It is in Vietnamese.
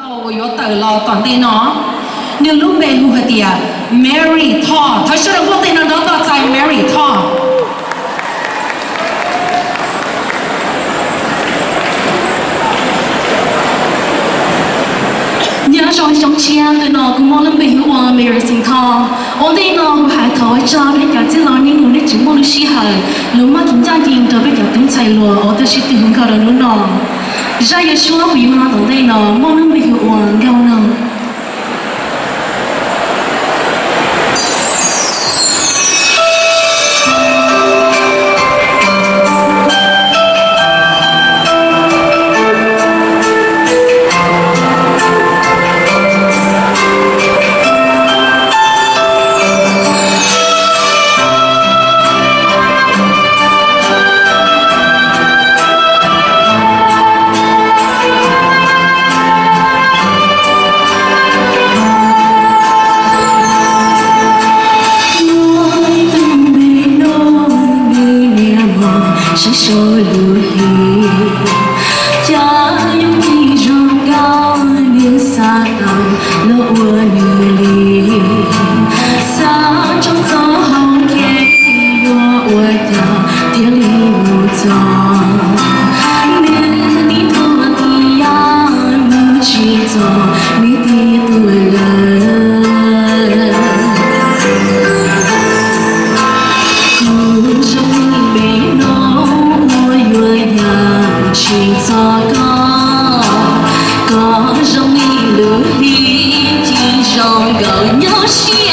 我有得了当地呢，你路没路的呀 ，Mary Tho， 他说的我对那那个在 Mary Tho。nhớ rồi trong chia từ nó cũng mong lần bình hoa Mary sinh thọ, ở đây nó cũng hãy thổi cho để cho chỉ lo những người để chúng mong được sĩ hời, lúc mà chúng ta nhìn tới bây giờ cũng chạy lùa, ở đây sẽ tìm câu đó nó, ra giờ xuống của chúng ta ở đây nó mong lần bình hoa cao nó. Có trong đi lửa đi chỉ trong cỡ nhau